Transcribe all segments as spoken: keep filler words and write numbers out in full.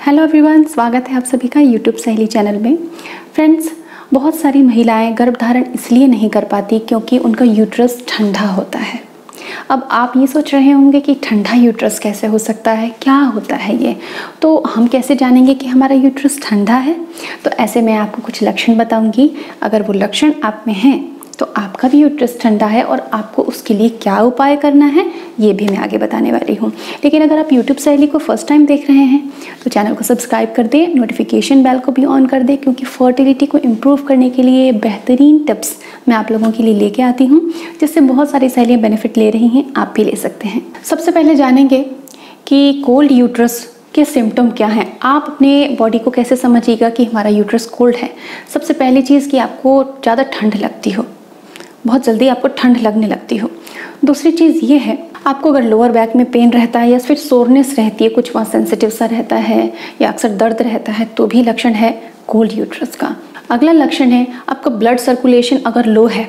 Hello everyone, स्वागत है आप सभी का यूट्यूब सहेली चैनल में। फ्रेंड्स, बहुत सारी महिलाएं गर्भधारण इसलिए नहीं कर पाती क्योंकि उनका यूट्रस ठंडा होता है। अब आप ये सोच रहे होंगे कि ठंडा यूट्रस कैसे हो सकता है, क्या होता है ये, तो हम कैसे जानेंगे कि हमारा यूट्रस ठंडा है। तो ऐसे मैं आपको कुछ लक्षण बताऊंगी। अगर वो लक्षण आप में हैं तो आपका भी यूट्रस ठंडा है और आपको उसके लिए क्या उपाय करना है ये भी मैं आगे बताने वाली हूँ। लेकिन अगर आप यूट्यूब सहेली को फर्स्ट टाइम देख रहे हैं तो चैनल को सब्सक्राइब कर दें, नोटिफिकेशन बेल को भी ऑन कर दें, क्योंकि फर्टिलिटी को इम्प्रूव करने के लिए बेहतरीन टिप्स मैं आप लोगों के लिए लेके आती हूँ, जिससे बहुत सारी सहेलियाँ बेनिफिट ले रही हैं, आप भी ले सकते हैं। सबसे पहले जानेंगे कि कोल्ड यूट्रस के सिम्टम क्या हैं। आप अपने बॉडी को कैसे समझिएगा कि हमारा यूट्रस कोल्ड है। सबसे पहली चीज़ कि आपको ज़्यादा ठंड लगती हो, बहुत जल्दी आपको ठंड लगने लगती हो। दूसरी चीज़ ये है, आपको अगर लोअर बैक में पेन रहता है या फिर सोरनेस रहती है, कुछ वहाँ सेंसिटिव सा रहता है या अक्सर दर्द रहता है, तो भी लक्षण है कोल्ड यूट्रस का। अगला लक्षण है आपका ब्लड सर्कुलेशन अगर लो है।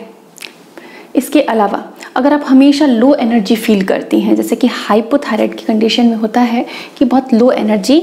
इसके अलावा अगर आप हमेशा लो एनर्जी फील करती हैं, जैसे कि हाइपोथायराइड की कंडीशन में होता है कि बहुत लो एनर्जी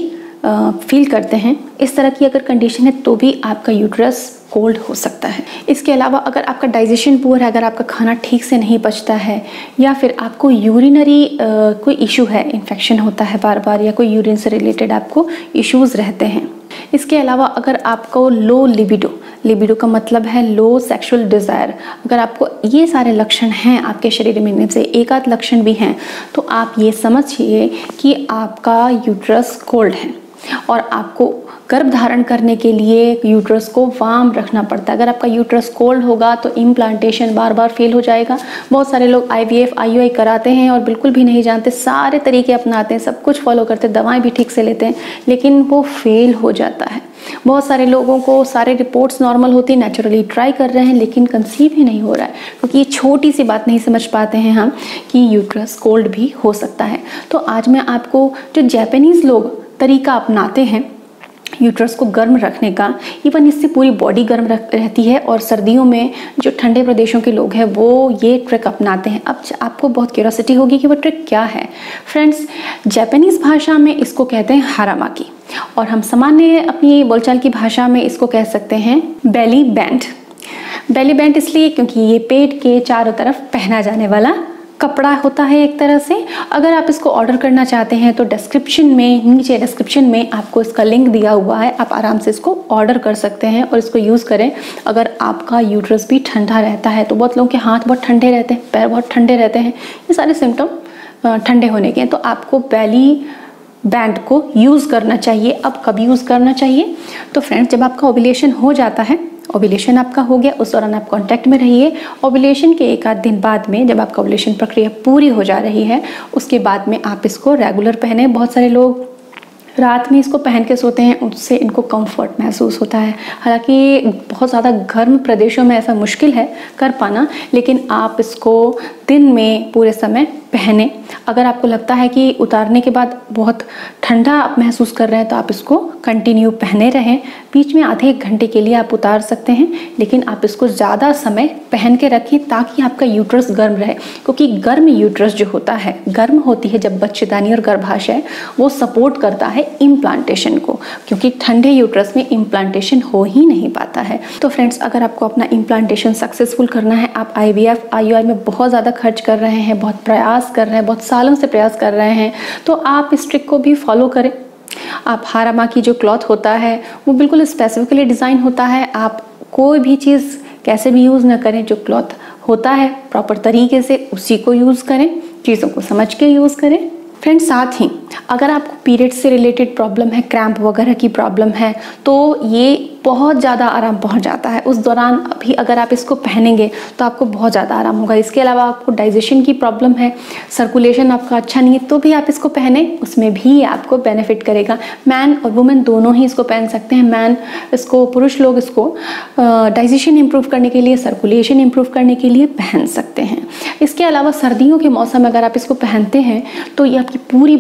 फील करते हैं, इस तरह की अगर कंडीशन है तो भी आपका यूट्रस कोल्ड हो सकता है। इसके अलावा अगर आपका डाइजेशन पुअर है, अगर आपका खाना ठीक से नहीं पचता है, या फिर आपको यूरिनरी कोई इशू है, इन्फेक्शन होता है बार बार, या कोई यूरिन से रिलेटेड आपको इश्यूज रहते हैं। इसके अलावा अगर आपको लो लिबिडो, लिबिडो का मतलब है लो सेक्सुअल डिज़ायर, अगर आपको ये सारे लक्षण हैं आपके शरीर में, इनमें से एक आध लक्षण भी हैं, तो आप ये समझिए कि आपका यूट्रस कोल्ड है और आपको गर्भ धारण करने के लिए यूट्रस को वार्म रखना पड़ता है। अगर आपका यूट्रस कोल्ड होगा तो इम्प्लांटेशन बार बार फेल हो जाएगा। बहुत सारे लोग आईवीएफ आईयूआई कराते हैं और बिल्कुल भी नहीं जानते, सारे तरीके अपनाते हैं, सब कुछ फॉलो करते हैं, दवाएं भी ठीक से लेते हैं, लेकिन वो फेल हो जाता है। बहुत सारे लोगों को सारे रिपोर्ट्स नॉर्मल होती है, नेचुरली ट्राई कर रहे हैं, लेकिन कंसीव ही नहीं हो रहा है, क्योंकि ये छोटी सी बात नहीं समझ पाते हैं हम कि यूट्रस कोल्ड भी हो सकता है। तो आज मैं आपको जो जापानीज़ लोग तरीका अपनाते हैं यूट्रस को गर्म रखने का, इवन इससे पूरी बॉडी गर्म रहती है, और सर्दियों में जो ठंडे प्रदेशों के लोग हैं वो ये ट्रिक अपनाते हैं। अब आपको बहुत क्यूरियोसिटी होगी कि वो ट्रिक क्या है। फ्रेंड्स, जापानीज़ भाषा में इसको कहते हैं हारामाकी, और हम सामान्य अपनी बोलचाल की भाषा में इसको कह सकते हैं बेली बैंड। बेली बैंड इसलिए क्योंकि ये पेट के चारों तरफ पहना जाने वाला कपड़ा होता है एक तरह से। अगर आप इसको ऑर्डर करना चाहते हैं तो डिस्क्रिप्शन में, नीचे डिस्क्रिप्शन में आपको इसका लिंक दिया हुआ है, आप आराम से इसको ऑर्डर कर सकते हैं और इसको यूज़ करें। अगर आपका यूट्रस भी ठंडा रहता है, तो बहुत लोगों के हाथ बहुत ठंडे रहते हैं, पैर बहुत ठंडे रहते हैं, ये सारे सिम्टम ठंडे होने के हैं, तो आपको बेली बैंड को यूज़ करना चाहिए। अब कब यूज़ करना चाहिए? तो फ्रेंड्स, जब आपका ओव्यूलेशन हो जाता है, ओव्यूलेशन आपका हो गया, उस दौरान आप कांटेक्ट में रहिए। ओव्यूलेशन के एक आध दिन बाद में, जब आपका ओव्यूलेशन प्रक्रिया पूरी हो जा रही है, उसके बाद में आप इसको रेगुलर पहने। बहुत सारे लोग रात में इसको पहन के सोते हैं, उससे इनको कंफर्ट महसूस होता है। हालांकि बहुत ज़्यादा गर्म प्रदेशों में ऐसा मुश्किल है कर पाना, लेकिन आप इसको दिन में पूरे समय पहने। अगर आपको लगता है कि उतारने के बाद बहुत ठंडा आप महसूस कर रहे हैं तो आप इसको कंटिन्यू पहने रहें। बीच में आधे एक घंटे के लिए आप उतार सकते हैं, लेकिन आप इसको ज़्यादा समय पहन के रखें ताकि आपका यूट्रस गर्म रहे, क्योंकि गर्म यूट्रस जो होता है, गर्म होती है जब बच्चेदानी और गर्भाशय, वो सपोर्ट करता है इम्प्लांटेशन को, क्योंकि ठंडे यूट्रस में इम्प्लांटेशन हो ही नहीं पाता है। तो फ्रेंड्स, अगर आपको अपना इम्प्लांटेशन सक्सेसफुल करना है, आप आईवीएफ आईयूआई में बहुत ज़्यादा खर्च कर रहे हैं, बहुत प्रयास कर रहे हैं, बहुत सालों से प्रयास कर रहे हैं, तो आप इस ट्रिक को भी फॉलो करें। आप हारामाकी जो क्लॉथ होता है वो बिल्कुल स्पेसिफिकली डिज़ाइन होता है। आप कोई भी चीज़ कैसे भी यूज़ ना करें, जो क्लॉथ होता है प्रॉपर तरीके से उसी को यूज़ करें, चीज़ों को समझ के यूज़ करें। फ्रेंड्स, साथ ही अगर आपको पीरियड से रिलेटेड प्रॉब्लम है, क्रैम्प वगैरह की प्रॉब्लम है, तो ये बहुत ज़्यादा आराम पहुंच जाता है उस दौरान भी। अगर आप इसको पहनेंगे तो आपको बहुत ज़्यादा आराम होगा। इसके अलावा आपको डाइजेशन की प्रॉब्लम है, सर्कुलेशन आपका अच्छा नहीं है, तो भी आप इसको पहने, उसमें भी आपको बेनिफिट करेगा। मैन और वुमेन दोनों ही इसको पहन सकते हैं। मैन इसको, पुरुष लोग इसको डाइजेशन इंप्रूव करने के लिए, सर्कुलेशन इंप्रूव करने के लिए पहन सकते हैं। इसके अलावा सर्दियों के मौसम में अगर आप इसको पहनते हैं तो ये आपकी पूरी बॉडी को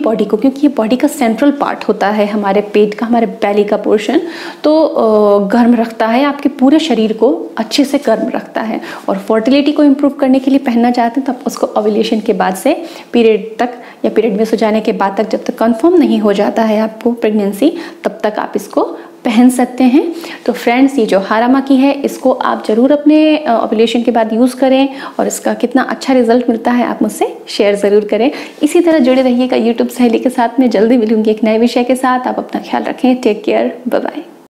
क्योंकि ये बॉडी का सेंट्रल पार्ट होता है, हमारे पेट का, हमारे बेली का पोर्शन, तो गर्म रखता है, आपके पूरे शरीर को अच्छे से गर्म रखता है। और फर्टिलिटी को इम्प्रूव करने के लिए पहनना चाहते हैं तो आप उसको ओव्यूलेशन के बाद से पीरियड तक या पीरियड मिस हो जाने के बाद तक, जब तक कंफर्म नहीं हो जाता है आपको प्रेगनेंसी, तब तक आप इसको पहन सकते हैं। तो फ्रेंड्स, ये जो हारामा की है इसको आप ज़रूर अपने ओव्यूलेशन के बाद यूज़ करें और इसका कितना अच्छा रिजल्ट मिलता है आप मुझसे शेयर ज़रूर करें। इसी तरह जुड़े रहिएगा यूट्यूब सहेली के साथ। में जल्दी मिलूंगी एक नए विषय के साथ। आप अपना ख्याल रखें। Take care, bye bye.